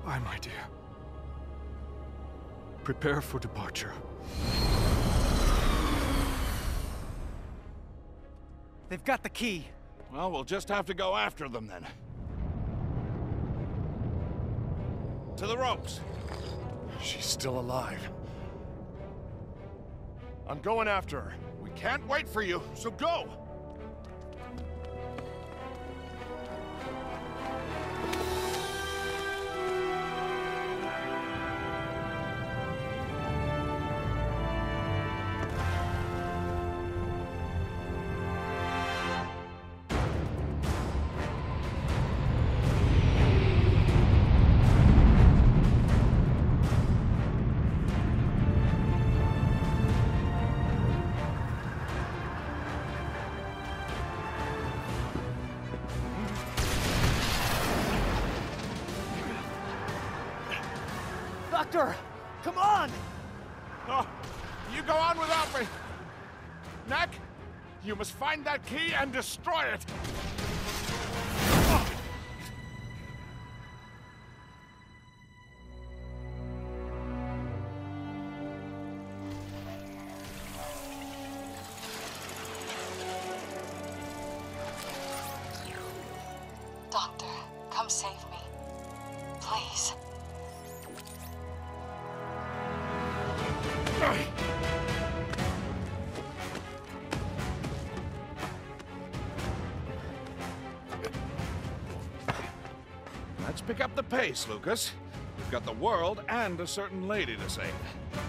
Aye, my dear. Prepare for departure. They've got the key. Well, we'll just have to go after them then. To the ropes. She's still alive. I'm going after her. We can't wait for you, so go! Doctor! Come on! Oh, you go on without me! Neck, you must find that key and destroy it! Doctor, come save me. Please. Let's pick up the pace, Lucas. We've got the world and a certain lady to save.